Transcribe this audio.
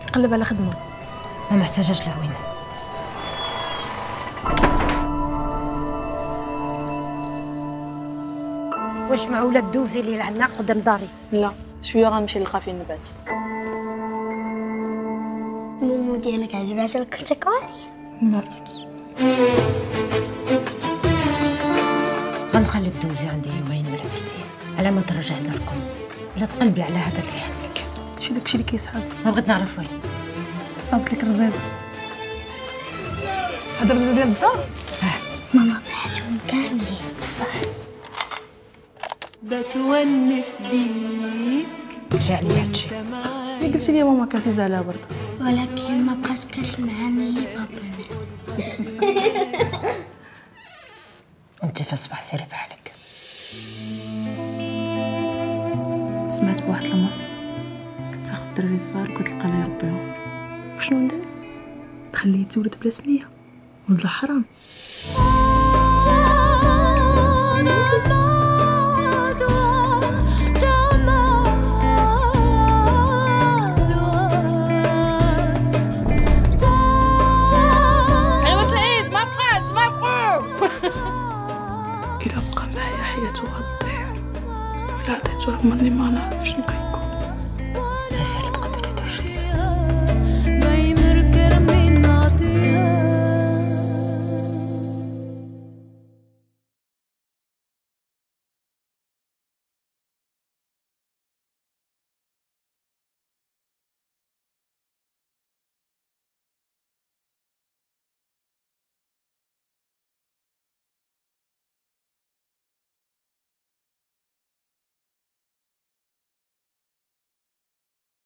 كيقلب على خدمه. ما محتاجاش العوينه. واش معوله دوزي لي لعنا قدام داري؟ لا شويه غنمشي نلقى فين نبات. مومو ديالك عجباتها الكرتكواري؟ ما عرفتش. غنخلي الدوزي عندي يومين ولا 3 ايام على ما ترجع لكم، ولا تقلبي على هذاك اللي عندك. شي داكشي اللي كيسحب. ما بغيت نعرف والو. صابت لك رزيزه. هذا الرزيزه ديال الدار. ماما بعتهم كاملين بصح بتونس بيك. جا عليا هادشي. ملي قلتي لي ماما كاسيزه عليها بردا، ولكن ما بقاش كاس معاه ملي بابا مات. وانت في الصباح سيري بحالك. سمعت بواحد المرة كنت تاخد الدراري الصغار وكتلقى الله يربيهم. وشنو ندير؟ نخليه يتولد بلا سميه، ولد الحرام.